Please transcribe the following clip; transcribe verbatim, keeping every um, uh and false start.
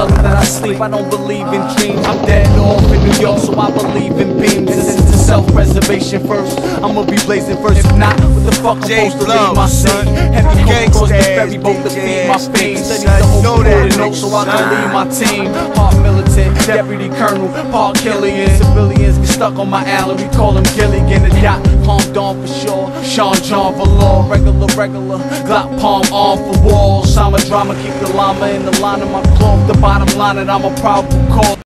seldom that I sleep, I don't believe in dreams. I'm dead off in New York, so I believe in beams. This is the self-preservation first. I'ma be blazing first. If not, what the fuck I'm supposed to leave my son? Heavy coat across the ferry boat to feed my fiend. Study the whole the note so I can lead my team. Heart militant, deputy colonel, Park Killian. Civilians get stuck on my alley, we call him Gilligan. The dot, palm dawn for sure. Sean John Valor, regular, regular. Glock palm on for walls. I'm a drama, keep the llama in the line of my cloth. The bottom line that I'm a probable cause.